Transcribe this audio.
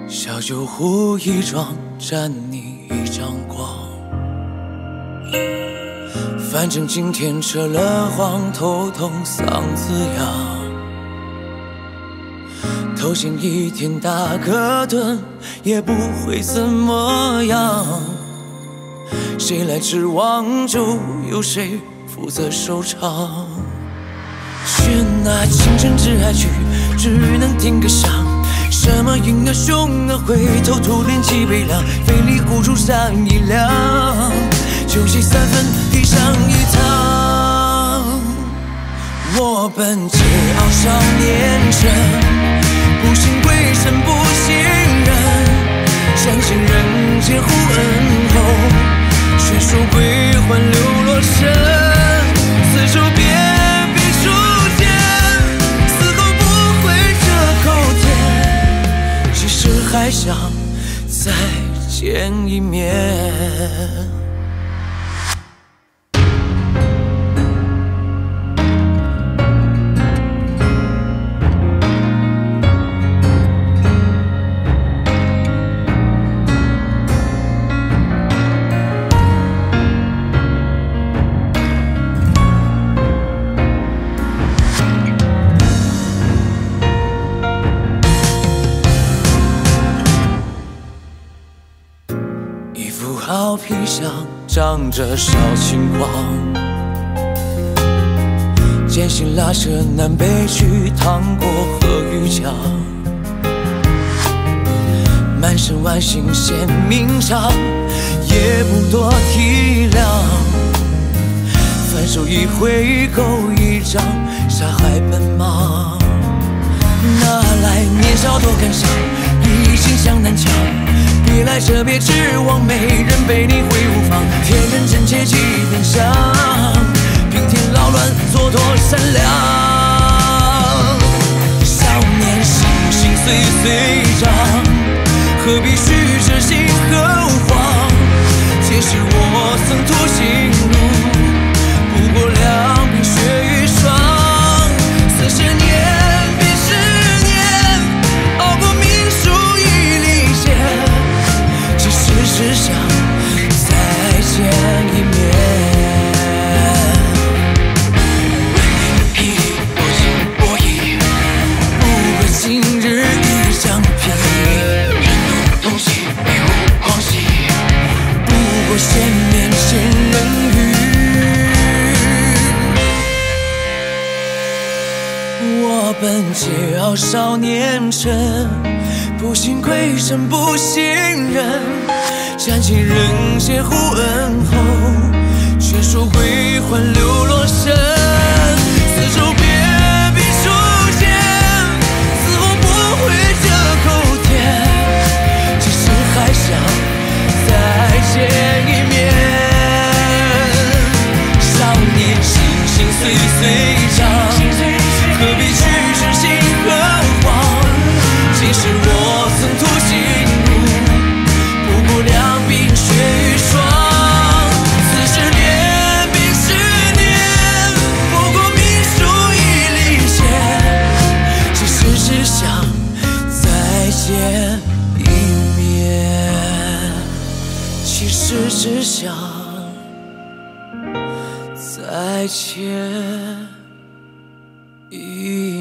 小酒壶一装，沾你一张光。反正今天扯了谎，头痛嗓子痒。头先一天打个盹，也不会怎么样。谁来指望，就由谁负责收场。却那倾城之爱曲，只能听个响。什么婴儿熊儿回头土脸几杯凉，费力鼓出上一两，酒席三分地上一趟。我本桀骜少年成，不信鬼神不信人，相信人间护恩后，却说归还流落身。此处别必出现，死后不会这口甜，其实还想再见一面。好皮箱长着少轻狂，艰辛拉扯南北去，趟过河与江，满身万幸嫌命长，也不多体谅。反手一挥勾一掌，杀害奔忙。哪来年少多感伤，一心向南墙。别来者别指望，没人被你挥无妨。天人真切几分香，平添扰乱，蹉跎善良。少年心心岁岁长，何必虚着心何慌？皆是我曾途行路，不过两鬓血与霜。40年比10年，熬过命数已离间。只想再见一面。一粒我心我意，不过今日一张皮。人怒同喜，悲无狂喜，不过见面见人语。我本桀骜少年成，不信鬼神不信人。沾尽人间护恩后，却说归还流落身。此处别必出现，死后不会这口甜，其实还想再见一面。少年心心岁岁长，何必去痴心何慌？即使我曾途行两鬓血与霜，40年比10年，不过命数已离间，其实只想再见一面，其实只想再见一面。